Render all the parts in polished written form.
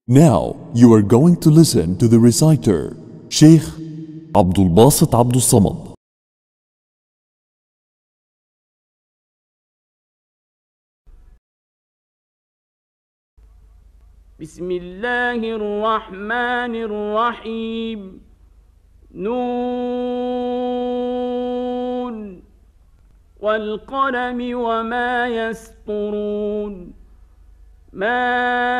Now you are going to listen to the reciter, Sheikh Abdul Basit Abdul Samad. بسم الله الرحمن الرحيم. نون والقلم وما يسطرون. ما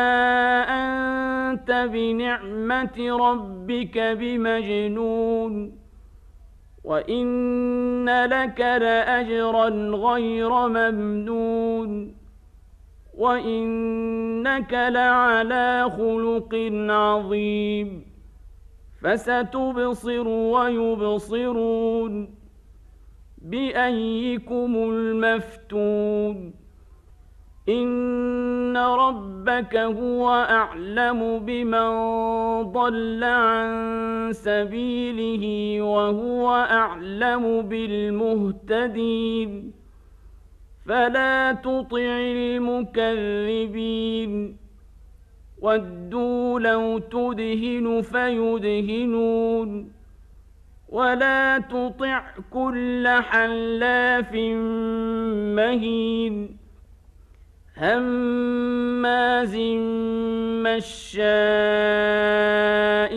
أنت بنعمة ربك بمجنون. وإن لك لأجرا غير ممنون. وإنك لعلى خلق عظيم. فستبصر ويبصرون بأيكم المفتون. إن ربك هو أعلم بمن ضل عن سبيله وهو أعلم بالمهتدين. فلا تطع المكذبين. ودوا لو تدهن فيدهنون. ولا تطع كل حلاف مهين هماز مشاء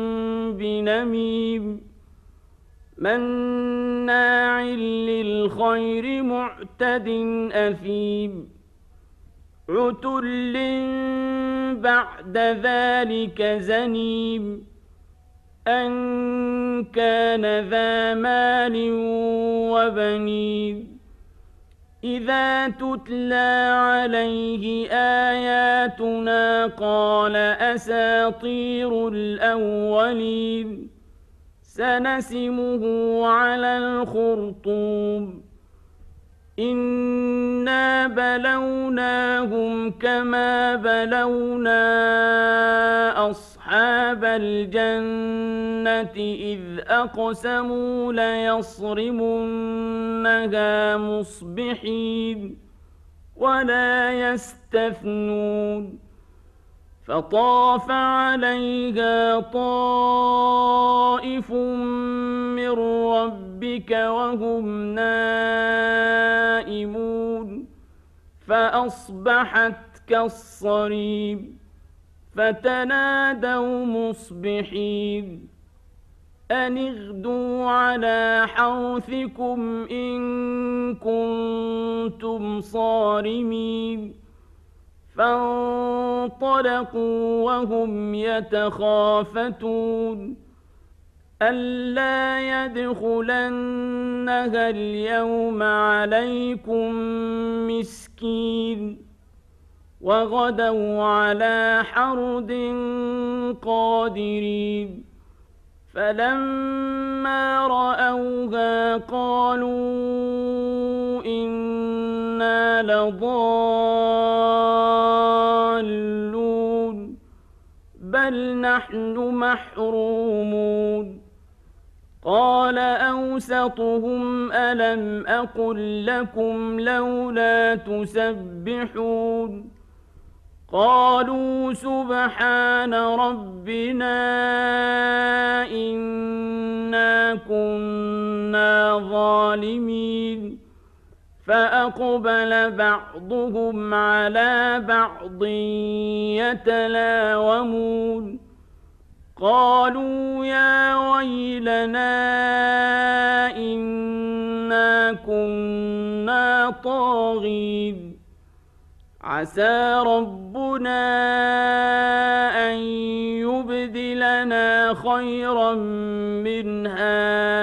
بنميم مناع للخير معتد أثيم عتل بعد ذلك زنيم أن كان ذا مال وبنين. إذا تتلى عليه آياتنا قال أساطير الأولين. سنسمه على الخرطوم. إنا بلوناهم كما بلونا أصحاب الجنة إذ أقسموا ليصرمنها مصبحين ولا يستثنون. فطاف عليها طائف من ربك وهم نائمون فأصبحت كالصريم. فتنادوا مصبحين أن اغدوا على حرثكم إن كنتم صارمين. فانطلقوا وهم يتخافتون ألا يدخلنها اليوم عليكم مسكين. وغدوا على حرد قادرين. فلما رأوها قالوا إنا لضالون بل نحن محرومون. قال أوسطهم ألم أقل لكم لولا تسبحون. قالوا سبحان ربنا إنا كنا ظالمين. فأقبل بعضهم على بعض يتلاومون. قالوا يا ويلنا إنا كنا طاغين. عسى ربنا أن يبدلنا خيرا منها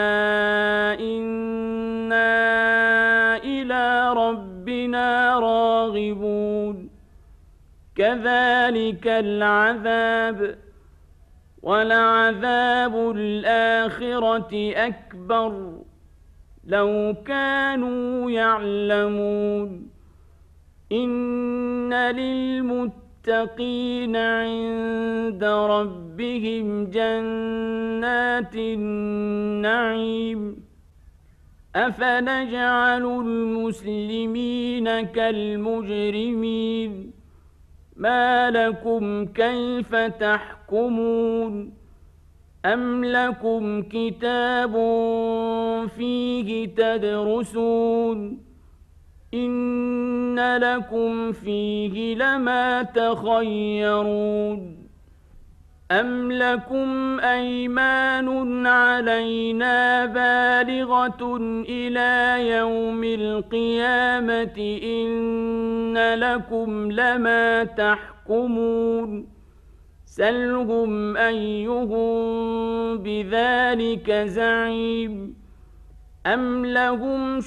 إنا إلى ربنا راغبون. كذلك العذاب ولعذاب الآخرة أكبر لو كانوا يعلمون. إن للمتقين عند ربهم جنات النعيم. أفنجعل المسلمين كالمجرمين ما لكم كيف تحكمون أم لكم كتاب فيه تدرسون إن لكم فيه لما تخيرون أم لكم أيمان علينا بالغة إلى يوم القيامة إن لكم لما تحكمون سلهم أيهم بذلك زعيم أم لهم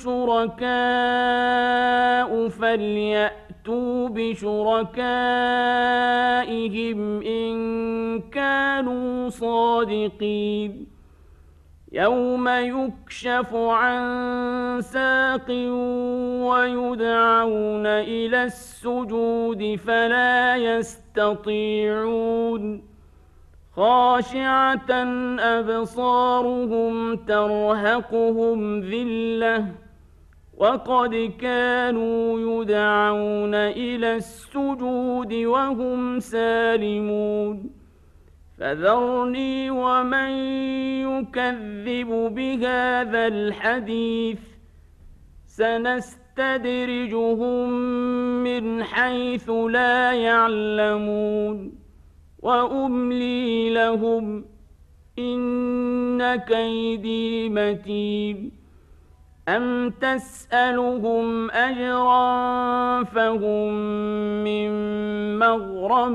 شركاء فليأتوا بشركائهم إن كانوا صادقين يوم يكشف عن ساق ويدعون إلى السجود فلا يستطيعون خاشعة أبصارهم ترهقهم ذلة وقد كانوا يدعون إلى السجود وهم سالمون فذرني ومن يكذب بهذا الحديث سنستدرجهم من حيث لا يعلمون وأملي لهم إن كيدي متين أم تسألهم أجرا فهم من مغرم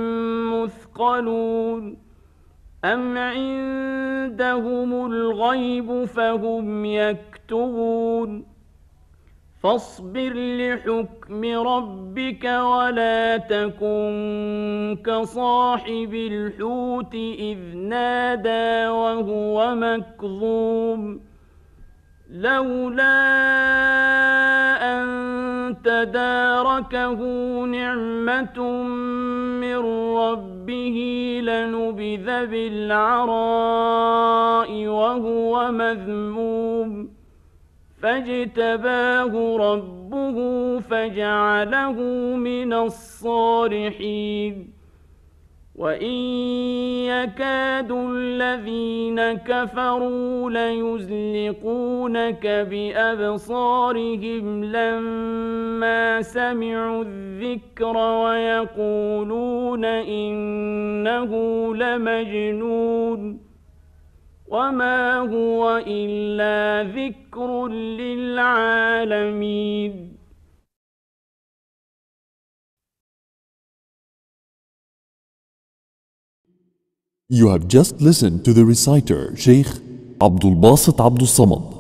مثقلون أم عندهم الغيب فهم يكتبون فاصبر لحكم ربك ولا تكن كصاحب الحوت إذ نادى وهو مكظوم لولا أن تداركه نعمة من ربه لنبذ بالعراء وهو مذموم فاجتباه ربه فجعله من الصالحين وإن يكاد الذين كفروا ليزلقونك بأبصارهم لما سمعوا الذكر ويقولون إنه لمجنون وما هو إلا ذكر للعالمين. You have just listened to the reciter Sheikh Abdul Basit Abdul Samad.